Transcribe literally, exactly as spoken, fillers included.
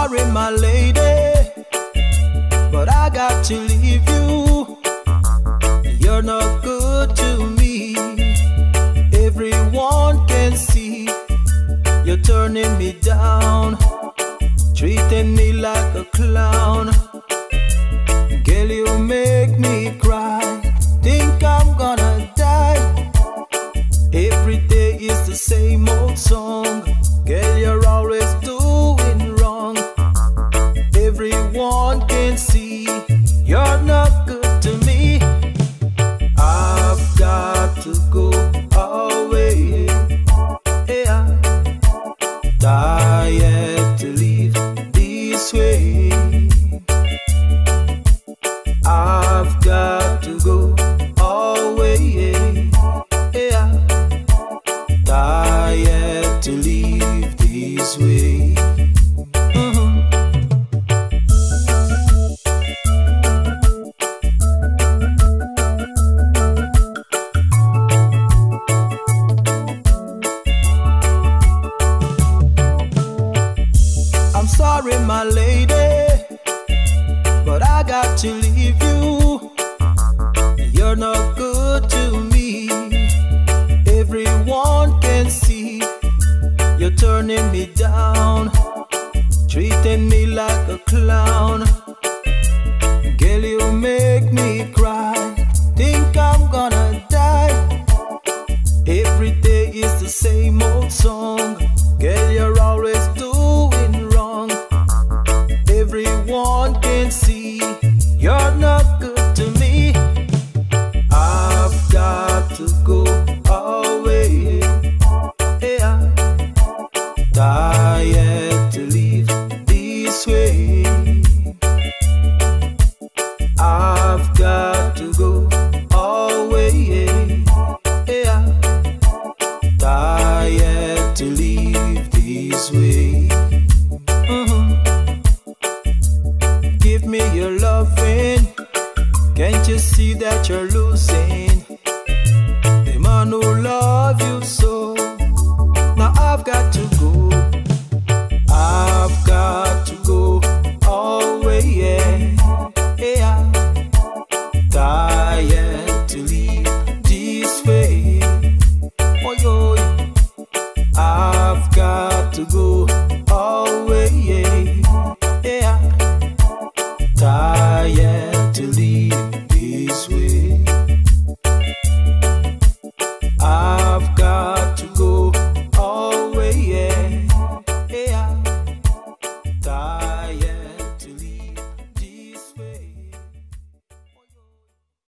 sorry, my lady, but I got to leave you. You're not good to me. Everyone can see you're turning me down, treating me like a clown. Girl, you make me cry. Think I'm gonna die. Every day is the same old song. Girl, you're always doing wrong. Everyone can see you're not good to me. I've got to go away. Yeah. Tired to live this way. I've got to go away. Yeah. Tired to live this way. Mm-hmm. I'm sorry, my lady, but I got to leave you. You're not good to me. Everyone can see you're turning me down, treating me like a clown. Girl, you make me cry. Think I'm gonna die. Every day is the same old song. Girl, you're always doing wrong. Everyone can see you're not good to me. I've got to go away. Yeah. Tired to live this way. I've got to go away. Yeah. Tired to live this way. Mm-hmm. Give me your loving. Can't you see that you're losing? The man who love you so. Now I've got to go. I've got to go away. Yeah, yeah. Tired to live this way. Oh yo, I've got to go away. Yeah.